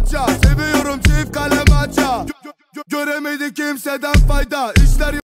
maça. Seviyorum çift kalem maça. Göremedi kimseden fayda. İşler